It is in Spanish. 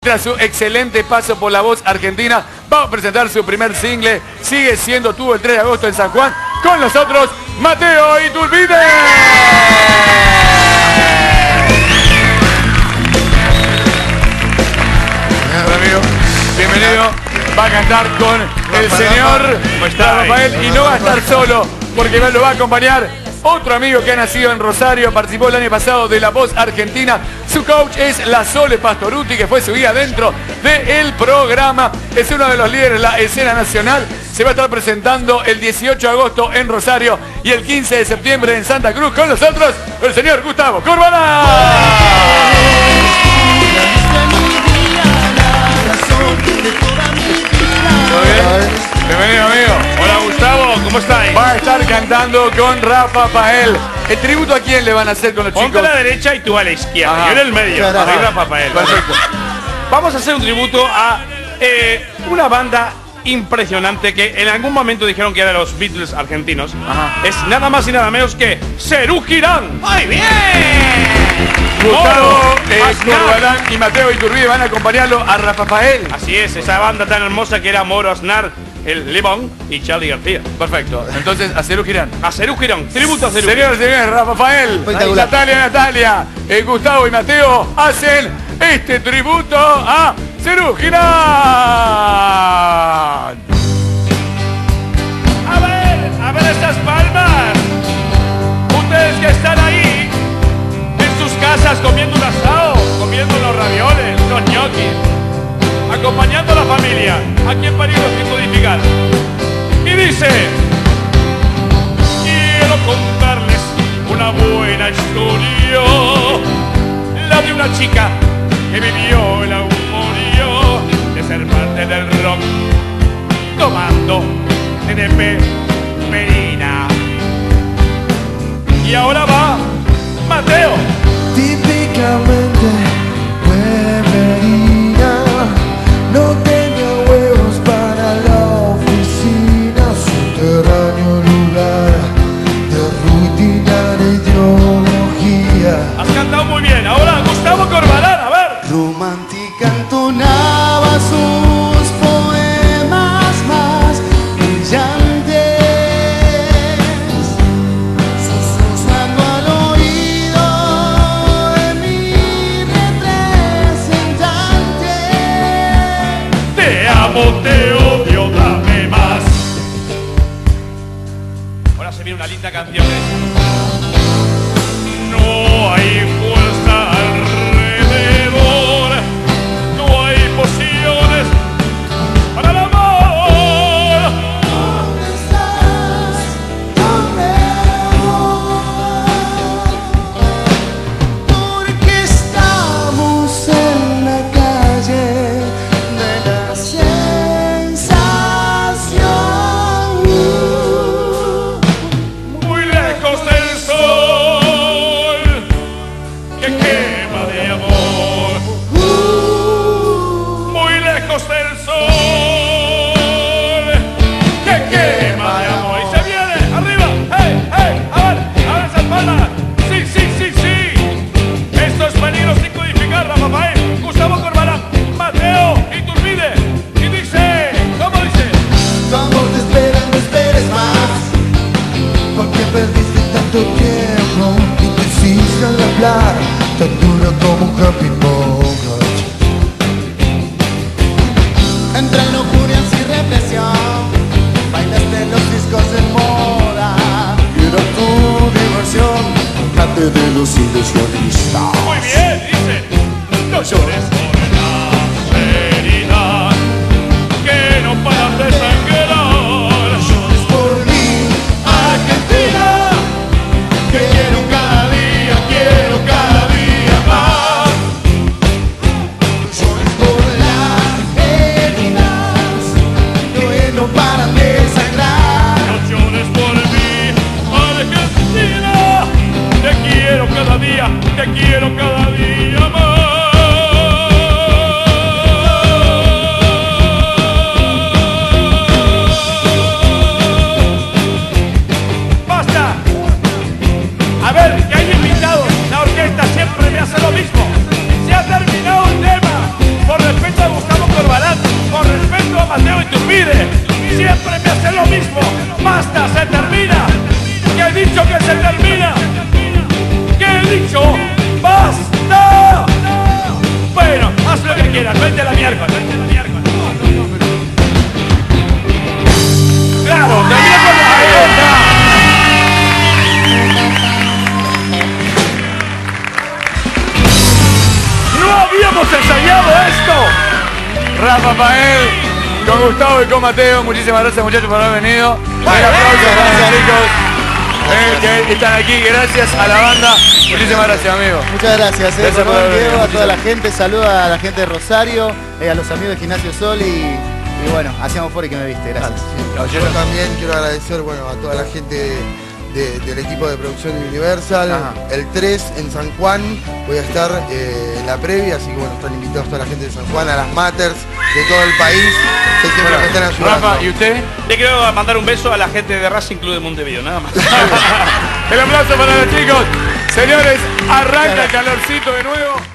Tras su excelente paso por la voz argentina, va a presentar su primer single, Sigue Siendo Tú, el 3 de agosto en San Juan. Con nosotros, Mateo Iturbide. Bienvenido. Va a cantar con el señor Rafael y no va a estar solo, porque lo va a acompañar otro amigo que ha nacido en Rosario, participó el año pasado de La Voz Argentina. Su coach es la Sole Pastoruti, que fue su guía dentro del programa. Es uno de los líderes de la escena nacional. Se va a estar presentando el 18 de agosto en Rosario y el 15 de septiembre en Santa Cruz. Con nosotros, el señor Gustavo Corbalán. ¿Todo bien? Bienvenido, amigo. Hola, Gustavo, ¿cómo estáis? Va a estar cantando con Rafa Pael. ¿El tributo a quién le van a hacer con los chicos? Ponte a la derecha y tú a la izquierda. Ajá. Yo en el medio. Ahí Rafa Pael. Perfecto. Vamos a hacer un tributo a una banda impresionante que en algún momento dijeron que era de los Beatles argentinos. Ajá. Es nada más y nada menos que Serú Girán. ¡Muy bien! Gustavo Corbalán y Mateo Iturbide van a acompañarlo a Rafa Pael. Así es, esa banda tan hermosa que era Moro Aznar, el Lebón y Charlie García. Perfecto. Entonces, a Serú Girán. A Serú Girán, tributo a Serú. Señores, Rafa Pael, Natalia, Gustavo y Mateo hacen este tributo a Serú Girán. A ver estas palmas. Ustedes que están ahí en sus casas comiendo un asado, comiendo los ravioles, los ñoquis, acompañando a la familia aquí en París sin codificar. Y dice: quiero contarles una buena historia, la de una chica que vivió el augurio de ser parte del rock, tomando TDP Merina. Y ahora va Mateo. Típicamente pueblerina, no tenía huevos para la oficina, subterráneo lugar de rutinaria ideología. Has cantado muy bien. Ahora Gustavo Corbalán, a ver. Romántica entonaba sus poemas más brillantes, susurrando al oído de mi representante. Te amo, te odio, dame más. Ahora se viene una linda canción. No hay fuerza alrededor, no hay pociones para el amor. ¿Dónde estás? ¿Dónde voy? Porque estamos en la calle de la sensación. Muy lejos del sol que quema de amor. Muy lejos del sol que quema de amor. Y se viene arriba. ¡Hey, hey! A ver esas palmas. Sí, sí, sí, sí. Esto es peligro sin codificar, Rafa Pael, Gustavo Corbalán, Mateo Iturbide. Y dice, ¿cómo dice? Tu amor te espera, no esperes más, porque perdiste tanto tiempo y te hiciste al hablar tan duro como un happy moment. Entre locurias y represión, bailaste los discos de moda, y era tu diversión, cante de los ilusionistas. Muy bien, dice. No llores por la herida que no paras de sangrar. Llores por mí, Argentina, que quiero cada día más. Llores por las heridas que no paran de sangrar. No llores por mí, Argentina, te quiero cada día quieras, vente la miércoles, vente la miércoles. Claro, la miércoles. Ahí está. ¡No habíamos ensayado esto! Rafa Pael, con Gustavo y con Mateo. Muchísimas gracias, muchachos, por haber venido. Un aplauso para los chicos que están aquí. Gracias a la banda. Muchísimas gracias, amigo. Muchas gracias, Gracias por haber venido. a toda la gente. Saluda a la gente de Rosario, a los amigos de Gimnasio Sol y bueno, hacíamos por y que me viste. Gracias. Yo también quiero agradecer a toda la gente del equipo de producción de Universal. Ajá. El 3 en San Juan voy a estar en la previa, así que bueno, están invitados toda la gente de San Juan, a las Matters de todo el país, que siempre me están ayudando. Rafa, ¿y usted? Le quiero mandar un beso a la gente de Racing Club de Montevideo, nada más. El aplauso para los chicos. Señores, arranca el calorcito de nuevo.